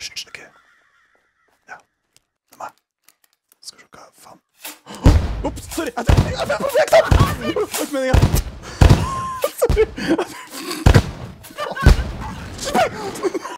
Hysj, ok. Ja, det er meg. Skal vi se hva faen. Ops, sorry! Jeg fikk knapp! Det var ikke meningen!